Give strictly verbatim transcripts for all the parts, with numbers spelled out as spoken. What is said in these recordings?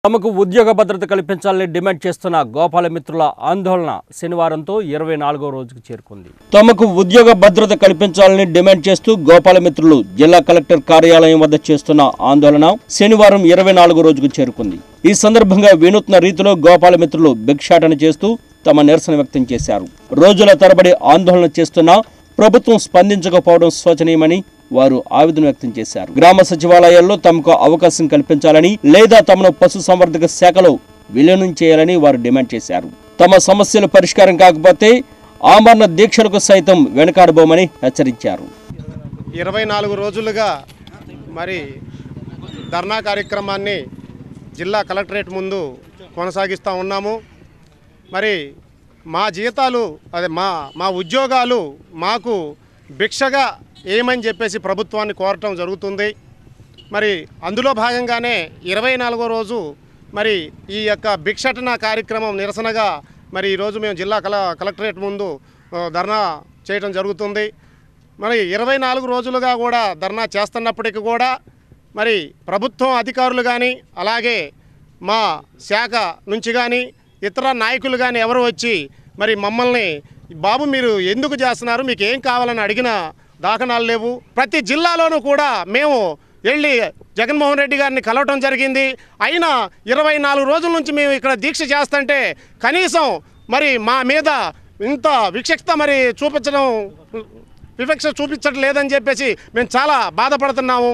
తమకు ఉద్యోగ భద్రత కల్పించాలని డిమాండ్ చేస్తున్న గోపాల మిత్రుల ఆందోళన శనివారంతో ఇరవై నాలుగో రోజుకు చేరుకుంది. తమకు ఉద్యోగ భద్రత కల్పించాలని డిమాండ్ చేస్తూ గోపాల మిత్రులు జిల్లా కలెక్టర్ కార్యాలయం వద్ద చేస్తున్న ఆందోళన శనివారం ఇరవై నాలుగో రోజుకు చేరుకుంది. ఈ సందర్భంగా వినూత్న రీతిలో గోపాల మిత్రులు భిక్షాటన చేస్తూ తమ నిరసన వ్యక్తం చేశారు. రోజుల తరబడి ఆందోళన చేస్తున్నా ప్రభుత్వం స్పందించకపోవడం శోచనీయమని వారు ఆవేదన వ్యక్తం చేశారు. గ్రామ సచివాలయాల్లో తమకు అవకాశం కల్పించాలని లేదా తమను పశుసంవర్ధక శాఖలో విలీనం చేయాలని వారు డిమాండ్ చేశారు. తమ సమస్యలు పరిష్కారం కాకపోతే ఆమరణ దీక్షలకు సైతం వెనుకాడబోమని హెచ్చరించారు. ఇరవై నాలుగు రోజులుగా మరి ధర్నా కార్యక్రమాన్ని జిల్లా కలెక్టరేట్ ముందు కొనసాగిస్తూ ఉన్నాము. మరి మా జీతాలు అదే మా మా ఉద్యోగాలు మాకు భిక్షగా ఏమని చెప్పేసి ప్రభుత్వాన్ని కోరటం జరుగుతుంది. మరి అందులో భాగంగానే ఇరవై నాలుగో రోజు మరి ఈ యొక్క భిక్షటన కార్యక్రమం నిరసనగా మరి ఈరోజు మేము జిల్లా కల కలెక్టరేట్ ముందు ధర్నా చేయడం జరుగుతుంది. మరి ఇరవై నాలుగు రోజులుగా కూడా ధర్నా చేస్తున్నప్పటికీ కూడా మరి ప్రభుత్వం అధికారులు కానీ అలాగే మా శాఖ నుంచి కానీ ఇతర నాయకులు కానీ ఎవరు వచ్చి మరి మమ్మల్ని బాబు మీరు ఎందుకు చేస్తున్నారు, మీకు ఏం కావాలని అడిగిన దాఖనాలు లేవు. ప్రతి జిల్లాలోనూ కూడా మేము వెళ్ళి జగన్మోహన్ రెడ్డి గారిని కలవటం జరిగింది. అయినా ఇరవై నాలుగు రోజుల నుంచి మేము ఇక్కడ దీక్ష చేస్తుంటే కనీసం మరి మా మీద ఇంత వివక్షత మరి చూపించడం వివక్ష చూపించడం లేదని చెప్పేసి మేము చాలా బాధపడుతున్నాము.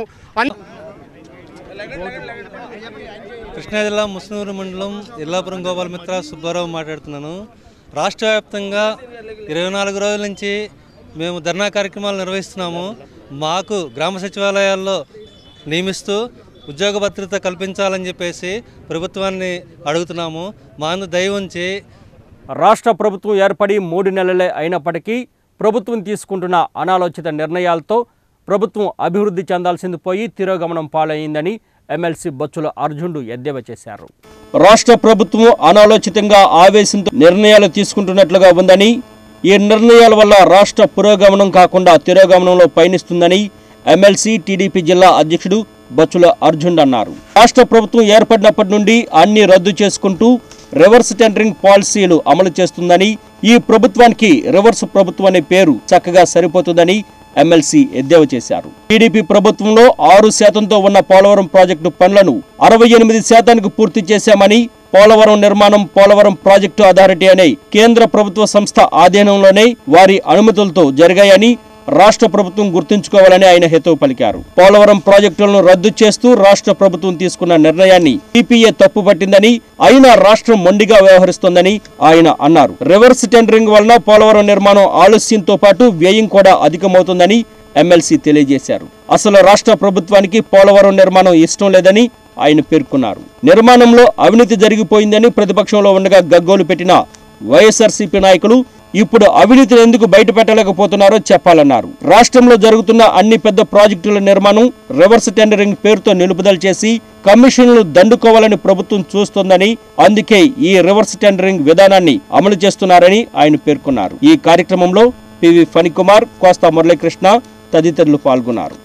కృష్ణా జిల్లా ముస్నూరు మండలం ఇల్లాపురం గోపాల మిత్ర సుబ్బారావు మాట్లాడుతున్నాను. రాష్ట్ర వ్యాప్తంగా ఇరవై నాలుగు రోజుల నుంచి మేము ధర్నా కార్యక్రమాలు నిర్వహిస్తున్నాము. మాకు గ్రామ సచివాలయాల్లో నియమిస్తూ ఉద్యోగ భద్రత కల్పించాలని చెప్పేసి ప్రభుత్వాన్ని అడుగుతున్నాము. మా అందు దయ ఉంచి రాష్ట్ర ప్రభుత్వం ఏర్పడి మూడు నెలలే అయినప్పటికీ ప్రభుత్వం తీసుకుంటున్న అనాలోచిత నిర్ణయాలతో ప్రభుత్వం అభివృద్ధి చెందాల్సింది పోయి తిరోగమనం పాలైందని ఎమ్మెల్సీ బొచ్చుల అర్జునుడు ఎద్దేవా చేశారు. రాష్ట్ర ప్రభుత్వం అనాలోచితంగా ఆవేశంతో నిర్ణయాలు తీసుకుంటున్నట్లుగా ఉందని, ఈ నిర్ణయాల వల్ల రాష్ట్ర పురోగమనం కాకుండా తిరోగమనంలో పయనిస్తుందని ఎమ్మెల్సీ టీడీపీ జిల్లా అధ్యక్షుడు బొచ్చుల అర్జునుడు అన్నారు. రాష్ట్ర ప్రభుత్వం ఏర్పడినప్పటి నుండి అన్ని రద్దు చేసుకుంటూ రివర్స్ టెండరింగ్ పాలసీలు అమలు చేస్తుందని, ఈ ప్రభుత్వానికి రివర్స్ ప్రభుత్వం అనే పేరు చక్కగా సరిపోతుందని ఎమ్మెల్సీ ఎద్దేవా చేశారు. టీడీపీ ప్రభుత్వంలో ఆరు శాతంతో ఉన్న పోలవరం ప్రాజెక్టు పనులను అరవై ఎనిమిది శాతానికి పూర్తి చేశామని, పోలవరం నిర్మాణం పోలవరం ప్రాజెక్టు అథారిటీ అనే కేంద్ర ప్రభుత్వ సంస్థ ఆధీనంలోనే వారి అనుమతులతో జరిగాయని రాష్ట్ర ప్రభుత్వం గుర్తుంచుకోవాలని ఆయన హితవు పలికారు. పోలవరం ప్రాజెక్టులను రద్దు చేస్తూ రాష్ట్ర ప్రభుత్వం తీసుకున్న నిర్ణయాన్ని టీపీఏ తప్పుపట్టిందని, అయినా రాష్ట్రం మొండిగా వ్యవహరిస్తోందని ఆయన అన్నారు. రివర్స్ టెండరింగ్ వలన పోలవరం నిర్మాణం ఆలస్యంతో పాటు వ్యయం కూడా అధికమవుతుందని ఎమ్మెల్సీ తెలియజేశారు. అసలు రాష్ట్ర ప్రభుత్వానికి పోలవరం నిర్మాణం ఇష్టం లేదని ఆయన పేర్కొన్నారు. నిర్మాణంలో అవినీతి జరిగిపోయిందని ప్రతిపక్షంలో ఉండగా గగ్గోలు పెట్టిన వైఎస్ఆర్సీపీ నాయకులు ఇప్పుడు అవినీతిని ఎందుకు బయట పెట్టలేకపోతున్నారో చెప్పాలన్నారు. రాష్ట్రంలో జరుగుతున్న అన్ని పెద్ద ప్రాజెక్టుల నిర్మాణం రివర్స్ టెండరింగ్ పేరుతో నిలుపుదల చేసి కమిషన్లు దండుకోవాలని ప్రభుత్వం చూస్తోందని, అందుకే ఈ రివర్స్ టెండరింగ్ విధానాన్ని అమలు చేస్తున్నారని ఆయన పేర్కొన్నారు. ఈ కార్యక్రమంలో పివి ఫణికుమార్, కోస్తా మురళీకృష్ణ తదితరులు పాల్గొన్నారు.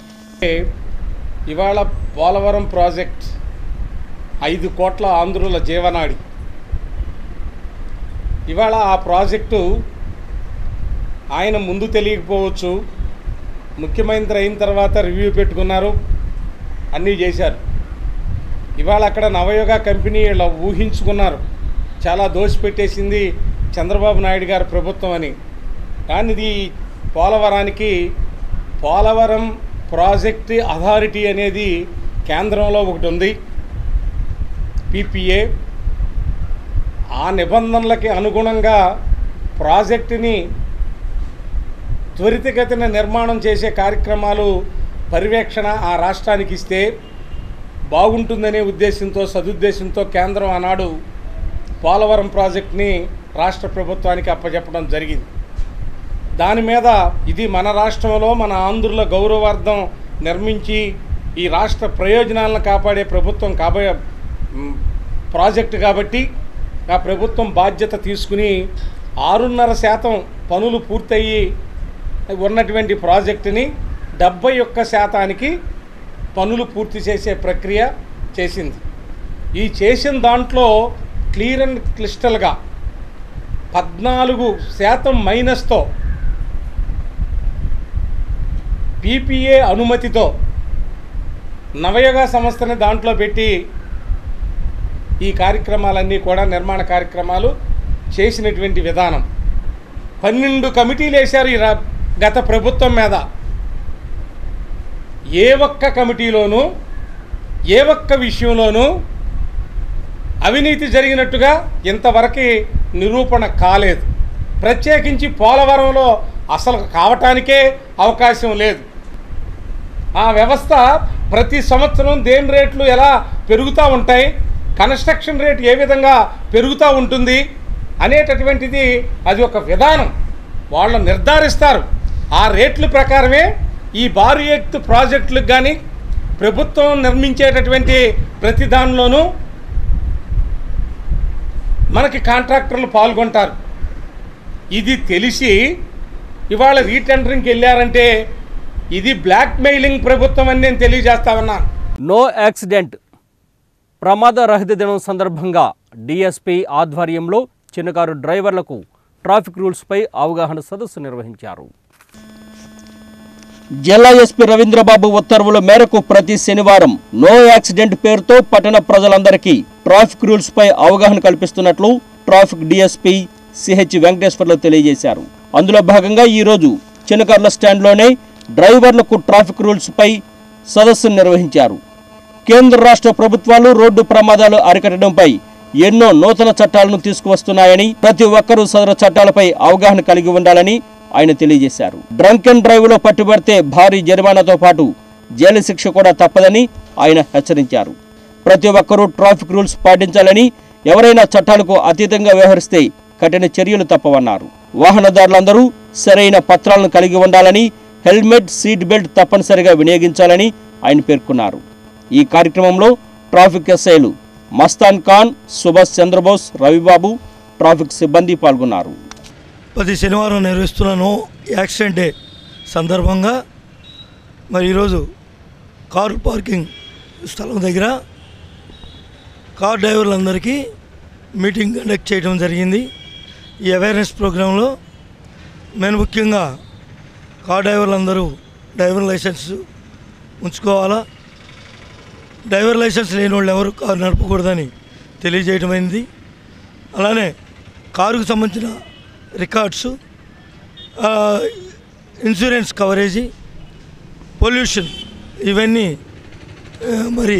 ఇవాళ పోలవరం ప్రాజెక్ట్ ఐదు కోట్ల ఆంధ్రుల జీవనాడి. ఇవాళ ఆ ప్రాజెక్టు ఆయన ముందు తెలియకపోవచ్చు, ముఖ్యమంత్రి అయిన తర్వాత రివ్యూ పెట్టుకున్నారు, అన్నీ చేశారు. ఇవాళ అక్కడ నవయోగ కంపెనీ ఇలా ఊహించుకున్నారు, చాలా దోషిపెట్టేసింది చంద్రబాబు నాయుడు గారి ప్రభుత్వం అని. కానీ ఇది పోలవరానికి పోలవరం ప్రాజెక్ట్ అథారిటీ అనేది కేంద్రంలో ఒకటి ఉంది, పీపీఏ. ఆ నిబంధనలకి అనుగుణంగా ప్రాజెక్టుని త్వరితగతిన నిర్మాణం చేసే కార్యక్రమాలు పర్యవేక్షణ ఆ రాష్ట్రానికి ఇస్తే బాగుంటుందనే ఉద్దేశంతో సదుద్దేశంతో కేంద్రం ఆనాడు పోలవరం ప్రాజెక్టుని రాష్ట్ర ప్రభుత్వానికి అప్పచెప్పడం జరిగింది. దాని మీద ఇది మన రాష్ట్రంలో మన ఆంధ్రుల గౌరవార్థం నిర్మించి ఈ రాష్ట్ర ప్రయోజనాలను కాపాడే ప్రభుత్వం కాబోయే ప్రాజెక్టు కాబట్టి ఆ ప్రభుత్వం బాధ్యత తీసుకుని ఆరున్నర శాతం పనులు పూర్తయ్యి ఉన్నటువంటి ప్రాజెక్టుని డెబ్బై ఒక్క శాతానికి పనులు పూర్తి చేసే ప్రక్రియ చేసింది. ఈ చేసిన దాంట్లో క్లియర్ అండ్ క్లిస్టల్గా పద్నాలుగు శాతం మైనస్తో పీపీఏ అనుమతితో నవయుగ సంస్థని దాంట్లో పెట్టి ఈ కార్యక్రమాలన్నీ కూడా నిర్మాణ కార్యక్రమాలు చేసినటువంటి విధానం. పన్నెండు కమిటీలు వేశారు ఈ గత ప్రభుత్వం మీద. ఏ ఒక్క కమిటీలోనూ ఏ ఒక్క విషయంలోనూ అవినీతి జరిగినట్టుగా ఇంతవరకు నిరూపణ కాలేదు. ప్రత్యేకించి పోలవరంలో అసలు కావటానికే అవకాశం లేదు. ఆ వ్యవస్థ ప్రతి సంవత్సరం దేని రేట్లు ఎలా పెరుగుతూ ఉంటాయి, కన్స్ట్రక్షన్ రేట్ ఏ విధంగా పెరుగుతూ ఉంటుంది అనేటటువంటిది అది ఒక విధానం వాళ్ళు నిర్ధారిస్తారు. ఆ రేట్ల ప్రకారమే ఈ భారీ ఎత్తు ప్రాజెక్టులకు కానీ ప్రభుత్వం నిర్మించేటటువంటి ప్రతి దానిలోనూ మనకి కాంట్రాక్టర్లు పాల్గొంటారు. ఇది తెలిసి ఇవాళ రీటెండరింగ్కి వెళ్ళారంటే ఇది బ్లాక్ మెయిలింగ్ ప్రభుత్వం అని నేను తెలియజేస్తా ఉన్నాను. నో యాక్సిడెంట్ ప్రమాద రహిత దినం సందర్భంగా డిఎస్పీ ఆధ్వర్యంలో చిన్నకారు డ్రైవర్లకు ట్రాఫిక్ రూల్స్పై అవగాహన సదస్సు నిర్వహించారు. జిల్లా ఎస్పీ రవీంద్రబాబు ఉత్తర్వుల మేరకు ప్రతి శనివారం నో యాక్సిడెంట్ పేరుతో పట్టణ ప్రజలందరికీ ట్రాఫిక్ రూల్స్పై అవగాహన కల్పిస్తున్నట్లు ట్రాఫిక్ డిఎస్పీ సిహెచ్ వెంకటేశ్వర్లు తెలియజేశారు. అందులో భాగంగా ఈరోజు చిన్నకార్ల స్టాండ్లోనే డ్రైవర్లకు ట్రాఫిక్ రూల్స్పై సదస్సు నిర్వహించారు. కేంద్ర రాష్ట్ర ప్రభుత్వాలు రోడ్డు ప్రమాదాలు అరికట్టడంపై ఎన్నో నూతన చట్టాలను తీసుకువస్తున్నాయని ప్రతి ఒక్కరూ సదరు చట్టాలపై అవగాహన కలిగి ఉండాలని ఆయన తెలియజేశారు. డ్రంక్ అండ్ డ్రైవ్ లో పట్టుబడితే భారీ జరిమానాతో పాటు జైలు శిక్ష కూడా తప్పదని ఆయన హెచ్చరించారు. ప్రతి ఒక్కరూ ట్రాఫిక్ రూల్స్ పాటించాలని, ఎవరైనా చట్టాలకు అతీతంగా వ్యవహరిస్తే కఠిన చర్యలు తప్పవన్నారు. వాహనదారులందరూ సరైన పత్రాలను కలిగి ఉండాలని, హెల్మెట్, సీట్ బెల్ట్ తప్పనిసరిగా వినియోగించాలని ఆయన పేర్కొన్నారు. ఈ కార్యక్రమంలో ట్రాఫిక్ ఎస్ఐలు మస్తాన్ ఖాన్, సుభాష్ చంద్రబోస్, రవిబాబు, ట్రాఫిక్ సిబ్బంది పాల్గొన్నారు. ప్రతి శనివారం నిర్వహిస్తున్న నో యాక్సిడెంట్ డే సందర్భంగా మరి ఈరోజు కారు పార్కింగ్ స్థలం దగ్గర కార్ డ్రైవర్లందరికీ మీటింగ్ కండక్ట్ చేయడం జరిగింది. ఈ అవేర్నెస్ ప్రోగ్రాంలో మేము ముఖ్యంగా కార్ డ్రైవర్లందరూ డ్రైవర్ లైసెన్స్ ఉంచుకోవాలా, డ్రైవర్ లైసెన్స్ లేని వాళ్ళు ఎవరు కారు నడపకూడదని తెలియజేయటమైంది. అలానే కారుకు సంబంధించిన రికార్డ్సు, ఇన్సూరెన్స్ కవరేజీ, పొల్యూషన్ ఇవన్నీ మరి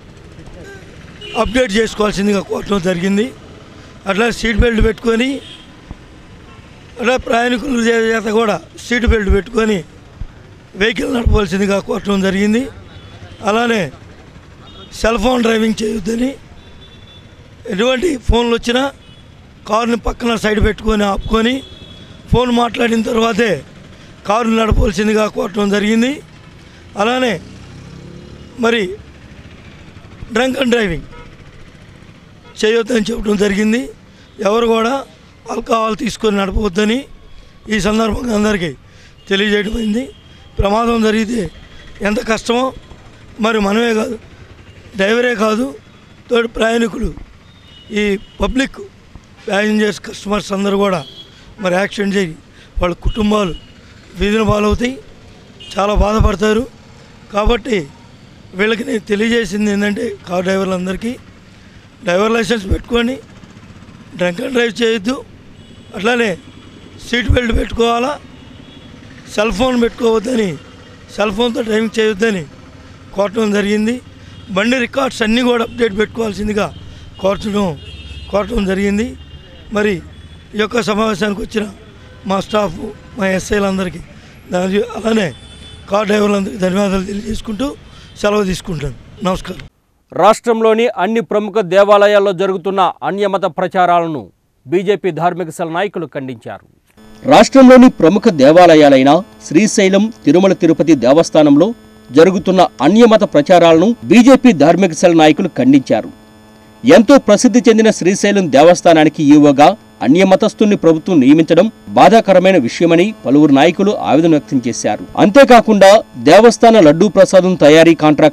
అప్డేట్ చేసుకోవాల్సిందిగా కోరటం జరిగింది. అట్లా సీట్ బెల్ట్ పెట్టుకొని అట్లా ప్రయాణికుల చేత కూడా సీట్ బెల్ట్ పెట్టుకొని వెహికల్ నడపవలసిందిగా కోరటం జరిగింది. అలానే సెల్ ఫోన్ డ్రైవింగ్ చేయొద్దని, ఎటువంటి ఫోన్లు వచ్చినా కారుని పక్కన సైడ్ పెట్టుకొని ఆపుకొని ఫోన్ మాట్లాడిన తర్వాతే కారు నడపవలసిందిగా కోరటం జరిగింది. అలానే మరి డ్రంక్ అండ్ డ్రైవింగ్ చేయొద్దని చెప్పడం జరిగింది. ఎవరు కూడా ఆల్కహాల్ తీసుకొని నడపవద్దని ఈ సందర్భంగా అందరికీ తెలియజేయడమైంది. ప్రమాదం జరిగితే ఎంత కష్టమో మరి మనమే కాదు, డ్రైవరే కాదు, తోటి ప్రయాణికులు, ఈ పబ్లిక్ ప్యాసింజర్స్, కస్టమర్స్ అందరూ కూడా మరి యాక్సిడెంట్ చేయి వాళ్ళ కుటుంబాలు వీధిన పాలవుతాయి, చాలా బాధపడతారు. కాబట్టి వీళ్ళకి నేను తెలియజేసింది ఏంటంటే కార్ డ్రైవర్లందరికీ డ్రైవర్ లైసెన్స్ పెట్టుకొని డ్రంక్ అండ్ డ్రైవ్ చేయొద్దు, అట్లానే సీట్ బెల్ట్ పెట్టుకోవాలా, సెల్ ఫోన్ పెట్టుకోవద్దని, సెల్ ఫోన్తో డ్రైవింగ్ చేయొద్దని కోరటం జరిగింది. బండి రికార్డ్స్ అన్నీ కూడా అప్డేట్ పెట్టుకోవాల్సిందిగా కోరటం కోరటం జరిగింది. మరి ఈ యొక్క సమావేశానికి వచ్చిన మా స్టాఫ్, మా ఎస్ఐలందరికీ దాని అలానే కార్ డ్రైవర్లందరికీ ధన్యవాదాలు తెలియజేసుకుంటూ సెలవు తీసుకుంటాను. నమస్కారం. రాష్ట్రంలోని అన్ని ప్రముఖ దేవాలయాల్లో జరుగుతున్న అన్యమత ప్రచారాలను బీజేపీ ధార్మిక సెల్ నాయకులు ఖండించారు. రాష్ట్రంలోని ప్రముఖ దేవాలయాలైన శ్రీశైలం, తిరుమల తిరుపతి దేవస్థానంలో జరుగుతున్న అన్యమత ప్రచారాలను బీజేపీ ధార్మిక సెల్ నాయకులు ఖండించారు. ఎంతో ప్రసిద్ధి చెందిన శ్రీశైలం దేవస్థానానికి ఈవోగా అన్యమతస్తుల్ని ప్రభుత్వం నియమించడం బాధాకరమైన విషయమని పలువురు నాయకులు ఆవేదన వ్యక్తం చేశారు. అంతేకాకుండా దేవస్థాన లడ్డూ ప్రసాదం తయారీ కాంట్రాక్టును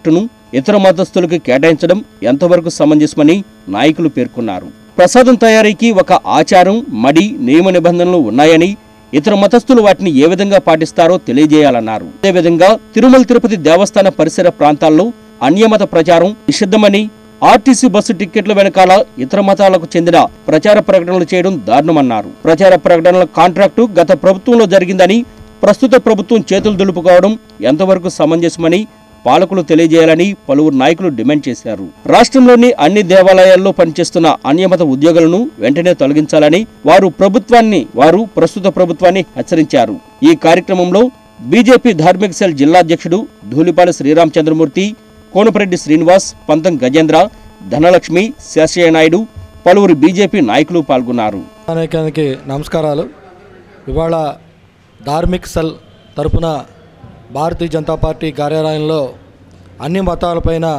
ఇతర మతస్థులకు కేటాయించడం ఎంతవరకు సమంజసమని నాయకులు పేర్కొన్నారు. ప్రసాదం తయారీకి ఒక ఆచారం, మడి, నియమ నిబంధనలు ఉన్నాయని, ఇతర మతస్థులు వాటిని ఏ విధంగా పాటిస్తారో తెలియజేయాలన్నారు. అదేవిధంగా తిరుమల తిరుపతి దేవస్థాన పరిసర ప్రాంతాల్లో అన్యమత ప్రచారం నిషిద్ధమని, ఆర్టీసీ బస్సు టిక్కెట్ల వెనకాల ఇతర మతాలకు చెందిన ప్రచార ప్రకటనలు చేయడం దారుణమన్నారు. ప్రచార ప్రకటనల కాంట్రాక్టు గత ప్రభుత్వంలో జరిగిందని, ప్రస్తుత ప్రభుత్వం చేతులు దులుపుకోవడం ఎంతవరకు సమంజసమని పాలకులు తెలియజేయాలని పలువురు నాయకులు డిమాండ్ చేశారు. రాష్ట్రంలోని అన్ని దేవాలయాల్లో పనిచేస్తున్న అన్యమత ఉద్యోగులను వెంటనే తొలగించాలని వారు ప్రభుత్వాన్ని వారు ప్రస్తుత ప్రభుత్వాన్ని హెచ్చరించారు. ఈ కార్యక్రమంలో బీజేపీ ధార్మిక సెల్ జిల్లా అధ్యక్షుడు ధూళిపాల శ్రీరామచంద్రమూర్తి, కోనపరెడ్డి శ్రీనివాస్, పంతం గజేంద్ర, ధనలక్ష్మి, శేషయ్య నాయుడు, పలువురు బీజేపీ నాయకులు పాల్గొన్నారు. అనేకానికి నమస్కారాలు. ఇవాళ ధార్మిక్ సెల్ తరపున భారతీయ జనతా పార్టీ కార్యాలయంలో అన్ని మతాలపైన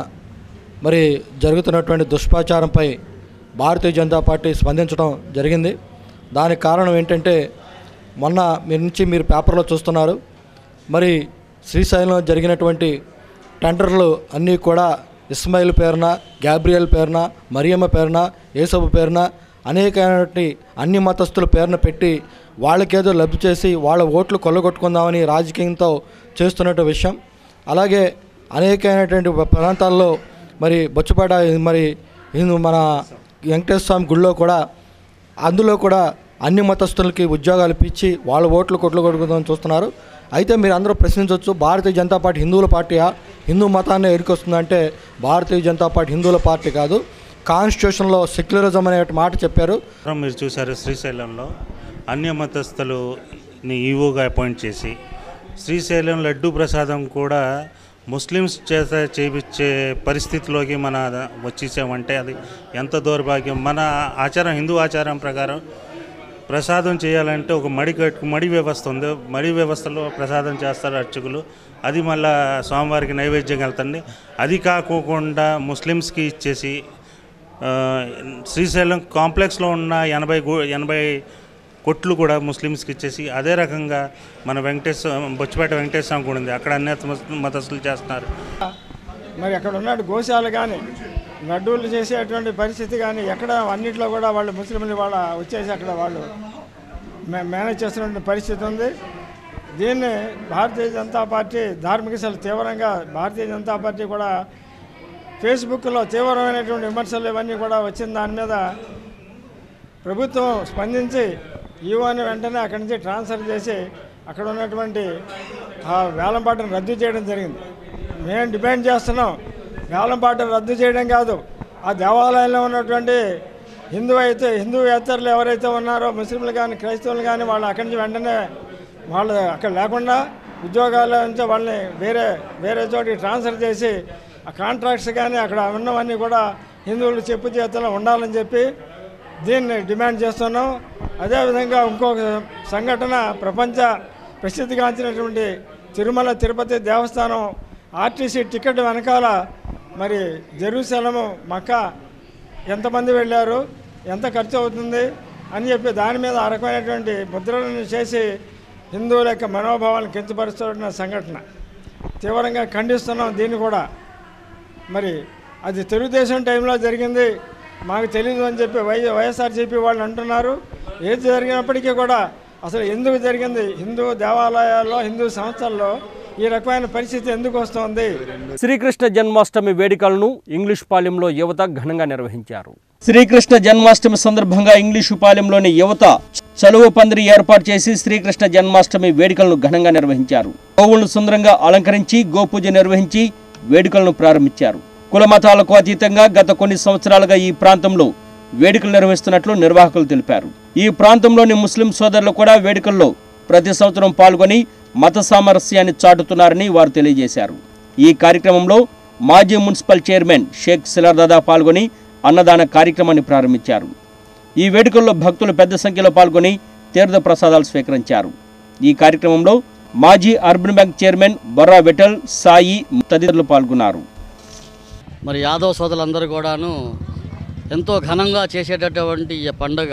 మరి జరుగుతున్నటువంటి దుష్ప్రచారంపై భారతీయ జనతా పార్టీ స్పందించడం జరిగింది. దానికి కారణం ఏంటంటే, మొన్న మీ నుంచి మీరు పేపర్లో చూస్తున్నారు, మరి శ్రీశైలంలో జరిగినటువంటి టెండర్లు అన్నీ కూడా ఇస్మాయిల్ పేరున, గ్యాబ్రియల్ పేరున, మరియమ్మ పేరున, యేసబు పేరున అనేకమైనటువంటి అన్ని మతస్థుల పేరున పెట్టి వాళ్ళకేదో లబ్ధి చేసి వాళ్ళ ఓట్లు కొల్లగొట్టుకుందామని రాజకీయంతో చేస్తున్నట్టు విషయం. అలాగే అనేకమైనటువంటి ప్రాంతాల్లో మరి బొచ్చుపేట మరి హిందూ మన వెంకటేశ్వర స్వామి గుడిలో కూడా అందులో కూడా అన్ని మతస్థులకి ఉద్యోగాలు ఇప్పించి వాళ్ళ ఓట్లు కొట్లు కొట్టుకుందామని చూస్తున్నారు. అయితే మీరు అందరూ ప్రశ్నించవచ్చు, భారతీయ జనతా పార్టీ హిందువుల పార్టీయా, హిందూ మతాన్ని ఎదుర్కొస్తుందంటే భారతీయ జనతా పార్టీ హిందువుల పార్టీ కాదు. కాన్స్టిట్యూషన్లో సెక్యులరిజం అనే మాట చెప్పారు. మీరు చూసారు, శ్రీశైలంలో అన్య మతస్థులని ఈవోగా అపాయింట్ చేసి శ్రీశైలం లడ్డూ ప్రసాదం కూడా ముస్లిమ్స్ చేత చేయించే పరిస్థితిలోకి మన వచ్చేసామంటే అది ఎంత దౌర్భాగ్యం. మన ఆచారం, హిందూ ఆచారం ప్రకారం ప్రసాదం చేయాలంటే ఒక మడి కట్టు మడి వ్యవస్థ ఉంది. మడి వ్యవస్థలో ప్రసాదం చేస్తారు అర్చకులు. అది మళ్ళా స్వామివారికి నైవేద్యం వెళ్తుంది. అది కాకోకుండా ముస్లిమ్స్కి ఇచ్చేసి శ్రీశైలం కాంప్లెక్స్లో ఉన్న ఎనభై ఎనభై కొట్లు కూడా ముస్లిమ్స్కి ఇచ్చేసి అదే రకంగా మన వెంకటేశ్వర బొచ్చిపేట వెంకటేశ్వరం కూడా ఉంది, అక్కడ అన్ని మతస్థులు చేస్తున్నారు. మరి అక్కడ ఉన్న గోశాలు కానీ లడ్డూలు చేసేటువంటి పరిస్థితి కానీ ఎక్కడ అన్నింటిలో కూడా వాళ్ళు ముస్లింలు వాళ్ళ వచ్చేసి అక్కడ వాళ్ళు మేనేజ్ చేస్తున్న పరిస్థితి ఉంది. దీన్ని భారతీయ జనతా పార్టీ ధార్మిక సెల్ తీవ్రంగా భారతీయ జనతా పార్టీ కూడా ఫేస్బుక్లో తీవ్రమైనటువంటి విమర్శలు ఇవన్నీ కూడా వచ్చిన దాని మీద ప్రభుత్వం స్పందించి ఈవోని వెంటనే అక్కడి నుంచి ట్రాన్స్ఫర్ చేసి అక్కడ ఉన్నటువంటి ఆ వేలంపాటను రద్దు చేయడం జరిగింది. మేము డిమాండ్ చేస్తున్నాం, వేలంపాటను రద్దు చేయడం కాదు, ఆ దేవాలయంలో ఉన్నటువంటి హిందూ అయితే హిందూయేతరులు ఎవరైతే ఉన్నారో ముస్లింలు కానీ క్రైస్తవులు కానీ వాళ్ళు అక్కడి నుంచి వెంటనే వాళ్ళు అక్కడ లేకుండా ఉద్యోగాల నుంచి వాళ్ళని వేరే వేరే చోటికి ట్రాన్స్ఫర్ చేసి ఆ కాంట్రాక్ట్స్ కానీ అక్కడ ఉన్నవన్నీ కూడా హిందువులు చెప్పు చేతలో ఉండాలని చెప్పి దీన్ని డిమాండ్ చేస్తున్నాం. అదేవిధంగా ఇంకొక సంఘటన, ప్రపంచ ప్రసిద్ధిగాంచినటువంటి తిరుమల తిరుపతి దేవస్థానం ఆర్టీసీ టికెట్ వెనకాల మరి జెరూసలము మక్కా ఎంతమంది వెళ్ళారు, ఎంత ఖర్చు అవుతుంది అని చెప్పి దాని మీద ఆ రకమైనటువంటి ముద్రలను చేసి హిందువుల యొక్క మనోభావాలను కించపరుస్తున్న సంఘటన తీవ్రంగా ఖండిస్తున్నాం. దీన్ని కూడా మరి అది తెలుగుదేశం టైంలో జరిగింది, మాకు తెలియదు అని చెప్పి వై వైఎస్ఆర్సీపీ వాళ్ళు అంటున్నారు. ఏది జరిగినప్పటికీ కూడా అసలు ఎందుకు జరిగింది, హిందూ దేవాలయాల్లో హిందూ సంస్థల్లో ఈ రకమైన పరిస్థితి ఎందుకు వస్తుంది? శ్రీకృష్ణ జన్మాష్టమి వేడుకలను ఇంగ్లీష్ పాలెంలో యువత ఘనంగా నిర్వహించారు. శ్రీకృష్ణ జన్మాష్టమి సందర్భంగా ఇంగ్లీషు పాలెంలోని యువత చలువ పందిరి ఏర్పాటు చేసి శ్రీకృష్ణ జన్మాష్టమి వేడుకలను ఘనంగా నిర్వహించారు. గోవులను సుందరంగా అలంకరించి గోపూజ నిర్వహించి వేడుకలను ప్రారంభించారు. కుల మతాలకు అతీతంగా గత కొన్ని సంవత్సరాలుగా ఈ ప్రాంతంలో వేడుకలు నిర్వహిస్తున్నట్లు నిర్వాహకులు తెలిపారు. ఈ ప్రాంతంలోని ముస్లిం సోదరులు కూడా వేడుకల్లో ప్రతి సంవత్సరం పాల్గొని మత సామరస్యాన్ని చాటుతున్నారని వారు తెలియజేశారు. ఈ కార్యక్రమంలో మాజీ మున్సిపల్ చైర్మన్ షేక్ సిలర్దాదా పాల్గొని అన్నదాన కార్యక్రమాన్ని ప్రారంభించారు. ఈ వేడుకల్లో భక్తులు పెద్ద సంఖ్యలో పాల్గొని తీర్థ ప్రసాదాలు స్వీకరించారు. ఈ కార్యక్రమంలో మాజీ urban bank chairman Borra Vithal, Sai తదితరులు పాల్గొన్నారు. మరి యాదవ సోదరులందరూ కూడాను ఎంతో ఘనంగా చేసేటటువంటి ఈ పండుగ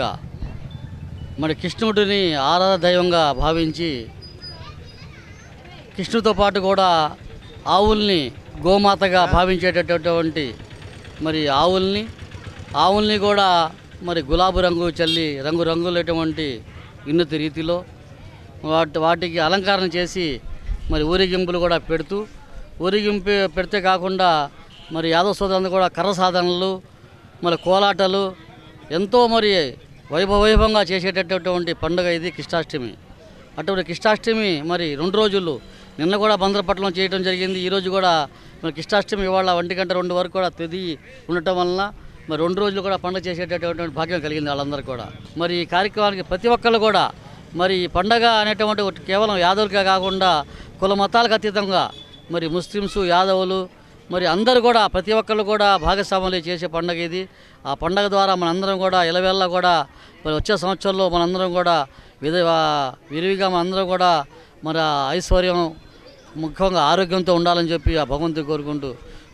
మరి కృష్ణుడిని ఆరాధ దైవంగా భావించి కృష్ణుడితో పాటు కూడా ఆవుల్ని గోమాతగా భావించేటటువంటి మరి ఆవుల్ని ఆవుల్ని కూడా మరి గులాబీ రంగు చల్లి రంగు రంగులటువంటి ఉన్నత రీతిలో వాటి వాటికి అలంకరణ చేసి మరి ఊరేగింపులు కూడా పెడుతూ ఊరేగింపు పెడితే కాకుండా మరి యాదవ సోదరులందరూ కూడా కర్ర సాధనలు మరి కోలాటలు ఎంతో మరి వైభవ వైభవంగా చేసేటటువంటి పండుగ ఇది కృష్ణాష్టమి. అటువంటి కృష్ణాష్టమి మరి రెండు రోజులు నిన్న కూడా బందరపట్నం చేయడం జరిగింది. ఈరోజు కూడా మరి కృష్ణాష్టమి ఇవాళ ఒంటి గంట రెండు వరకు కూడా తెది ఉండటం వలన మరి రెండు రోజులు కూడా పండుగ చేసేటటువంటి భాగ్యం కలిగింది వాళ్ళందరూ కూడా. మరి ఈ కార్యక్రమానికి ప్రతి ఒక్కళ్ళు కూడా మరి ఈ పండగ అనేటువంటి కేవలం యాదవులకే కాకుండా కుల మతాలకు అతీతంగా మరి ముస్లిమ్స్ యాదవులు మరి అందరూ కూడా ప్రతి ఒక్కళ్ళు కూడా భాగస్వాములు చేసే పండుగ ఇది. ఆ పండగ ద్వారా మనందరం కూడా ఇలవేళ్ళ కూడా మరి వచ్చే సంవత్సరంలో మనందరం కూడా విధ విరివిగా మనందరం కూడా మరి ఐశ్వర్యం ముఖ్యంగా ఆరోగ్యంతో ఉండాలని చెప్పి ఆ భగవంతుడు కోరుకుంటూ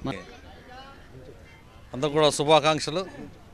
అందరూ కూడా శుభాకాంక్షలు.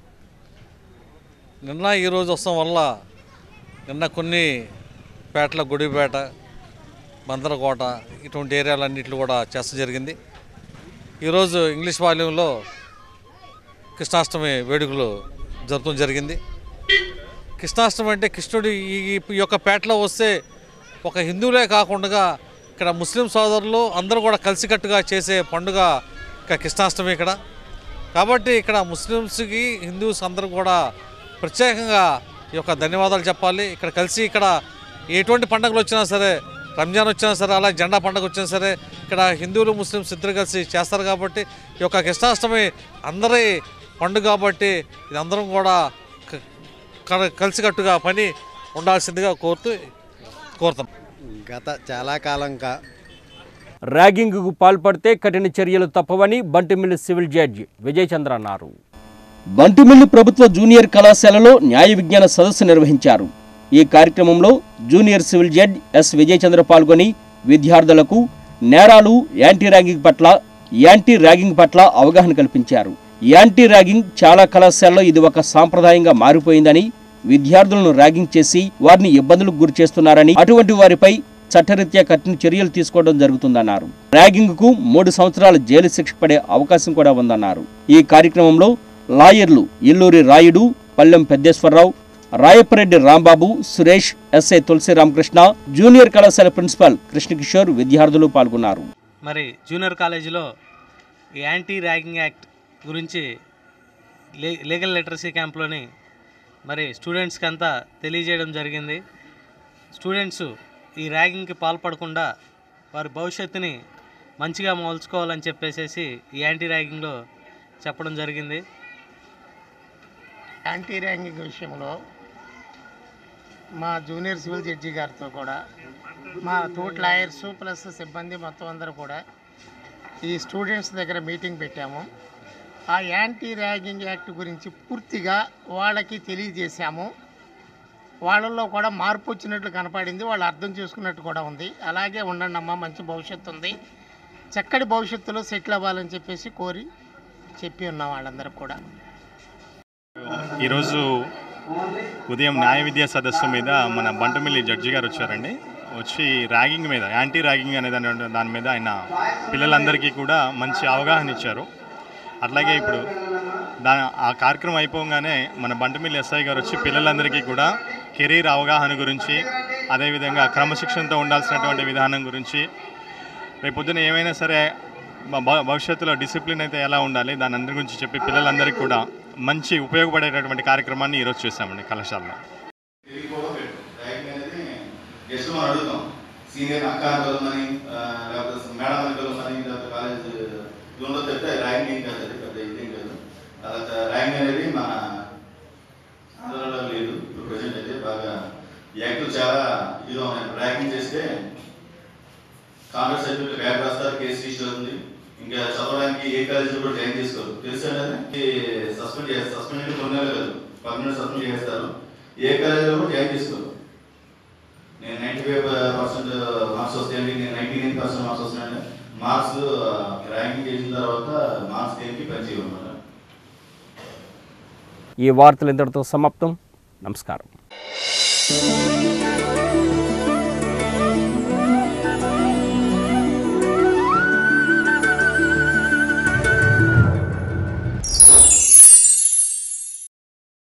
నిన్న ఈరోజు వస్తాం వల్ల నిన్న కొన్ని పేటల గుడిపేట బందరకోట ఇటువంటి ఏరియాలన్నింటిలో కూడా చేస్త జరిగింది. ఈరోజు ఇంగ్లీష్ వాల్యూంలో కృష్ణాష్టమి వేడుకలు జరపడం జరిగింది. కృష్ణాష్టమి అంటే కృష్ణుడు ఈ యొక్క పేటలో వస్తే ఒక హిందువులే కాకుండా ఇక్కడ ముస్లిం సోదరులు అందరూ కూడా కలిసికట్టుగా చేసే పండుగ ఇక కృష్ణాష్టమి ఇక్కడ. కాబట్టి ఇక్కడ ముస్లిమ్స్కి హిందూస్ అందరూ కూడా ప్రత్యేకంగా ఈ యొక్క ధన్యవాదాలు చెప్పాలి. ఇక్కడ కలిసి ఇక్కడ ఎటువంటి పండుగలు వచ్చినా సరే, రంజాన్ వచ్చినా సరే, అలా జెండా పండుగ వచ్చినా సరే ఇక్కడ హిందువులు ముస్లిమ్స్ ఇద్దరు కలిసి చేస్తారు. కాబట్టి ఈ యొక్క కృష్ణాష్టమి అందరి పండుగ కాబట్టి ఇది అందరం కూడా కలిసికట్టుగా పని ఉండాల్సిందిగా కోరుతూ కోరుతాం. గత చాలా కాలంగా ర్యాగింగ్కు పాల్పడితే కఠిన చర్యలు తప్పవని బంటిమిల్లి సివిల్ జడ్జి విజయ్ చంద్ర అన్నారు. బంటిమిల్లి ప్రభుత్వ జూనియర్ కళాశాలలో న్యాయ విజ్ఞాన సదస్సు నిర్వహించారు. ఈ కార్యక్రమంలో junior civil judge S Vijay Chandra పాల్గొని విద్యార్థులకు నేరాలు, యాంటీ ర్యాగింగ్ పట్ల యాంటీ ర్యాగింగ్ పట్ల అవగాహన కల్పించారు. యాంటీ ర్యాగింగ్ చాలా కళాశాలలో ఇది ఒక సాంప్రదాయంగా మారిపోయిందని, విద్యార్థులను ర్యాగింగ్ చేసి వారిని ఇబ్బందులకు గురి చేస్తున్నారని, అటువంటి వారిపై చట్టరీత్యా కఠిన చర్యలు తీసుకోవడం జరుగుతుందన్నారు. ర్యాగింగ్ కు మూడు సంవత్సరాల జైలు శిక్ష పడే అవకాశం కూడా ఉందన్నారు. ఈ కార్యక్రమంలో లాయర్లు ఇల్లూరి రాయుడు, పల్లెం పెద్దేశ్వరరావు, రాయపరెడ్డి రాంబాబు, సురేష్, ఎస్ఐ తులసి రామకృష్ణ, జూనియర్ కళాశాల ప్రిన్సిపాల్ కృష్ణకిషోర్ విద్యార్థులు పాల్గొన్నారు. మరి జూనియర్ కాలేజీలో యాంటీ ర్యాగింగ్ యాక్ట్ గురించి లీగల్ లిటరసీ క్యాంప్లోని మరి స్టూడెంట్స్కి అంతా తెలియజేయడం జరిగింది. స్టూడెంట్స్ ఈ ర్యాగింగ్కి పాల్పడకుండా వారి భవిష్యత్తుని మంచిగా మలుచుకోవాలని చెప్పేసి ఈ యాంటీ ర్యాగింగ్లో చెప్పడం జరిగింది. యాంటీ ర్యాగింగ్ విషయంలో మా జూనియర్ సివిల్ జడ్జి గారితో కూడా మా తోటి లాయర్స్ ప్లస్ సిబ్బంది మొత్తం అందరూ కూడా ఈ స్టూడెంట్స్ దగ్గర మీటింగ్ పెట్టాము. ఆ యాంటీ ర్యాగింగ్ యాక్ట్ గురించి పూర్తిగా వాళ్ళకి తెలియజేశాము. వాళ్ళల్లో కూడా మార్పు వచ్చినట్లు కనపడింది, వాళ్ళు అర్థం చేసుకున్నట్టు కూడా ఉంది. అలాగే ఉండండి అమ్మా, మంచి భవిష్యత్తు ఉంది, చక్కటి భవిష్యత్తులో సెటిల్ అవ్వాలని చెప్పేసి కోరి చెప్పి ఉన్నాం వాళ్ళందరూ కూడా. ఈరోజు ఉదయం న్యాయ విద్యా సదస్సు మీద మన బంటమిల్లి జడ్జి గారు వచ్చారండి. వచ్చి ర్యాగింగ్ మీద, యాంటీ ర్యాగింగ్ అనే దాని దాని మీద ఆయన పిల్లలందరికీ కూడా మంచి అవగాహన ఇచ్చారు. అట్లాగే ఇప్పుడు దా ఆ కార్యక్రమం అయిపోగానే మన బంటమిల్లి ఎస్ఐ గారు వచ్చి పిల్లలందరికీ కూడా కెరీర్ అవగాహన గురించి, అదేవిధంగా క్రమశిక్షణతో ఉండాల్సినటువంటి విధానం గురించి, రేపొద్దున ఏమైనా సరే భవిష్యత్తులో డిసిప్లిన్ అయితే ఎలా ఉండాలి దాని అందరి గురించి చెప్పి పిల్లలందరికీ కూడా మంచి ఉపయోగపడేటటువంటి కార్యక్రమాన్ని ఈరోజు చేశామండి కళాశాలలో. సీనియర్ అక్క కలమని లేకపోతే మేడం అని కలమని లేకపోతే కాలేజ్ జూన్లో చెప్తే ర్యాంక్ ఏం కాదు, అది పెద్ద ఇదేం కాదు. తర్వాత ర్యాంక్ అనేది మన ఆంధ్రలో లేదు ఇప్పుడు ప్రజెంట్ అయితే. బాగా యాక్టివ్ చాలా ఇదిగా ఉన్నాయి. ర్యాంకింగ్ చేస్తే కాంగ్రెస్ సర్టిఫికేట్ ర్యాంక్ రాస్తారు, కేసు రిజిస్టర్ అవుతుంది. ఇంకా చదవడానికి ఏ కాలేజీలో కూడా జాయిన్ చేసుకోరు. తెలుసా సస్పెండ్ చేస్తారు, సస్పెండ్ అంటే కొన్ని నెలలు కాదు, పర్మనెంట్ సస్పెండ్ చేస్తారు. ఏ కాలేజీలో కూడా జాయిన్ చేసుకోరు. నేను నైంటీ ఫైవ్ పర్సెంట్ మార్క్స్ వస్తాయండి, నేను నైంటీ నైన్ పర్సెంట్ మార్క్స్ వస్తున్నాయండి. మార్క్స్ ర్యాంకింగ్ చేసిన తర్వాత మార్క్స్ దేనికి పనిచేయమన్నమాట. ఈ వార్తలు ఇంతటితో సమాప్తం. నమస్కారం.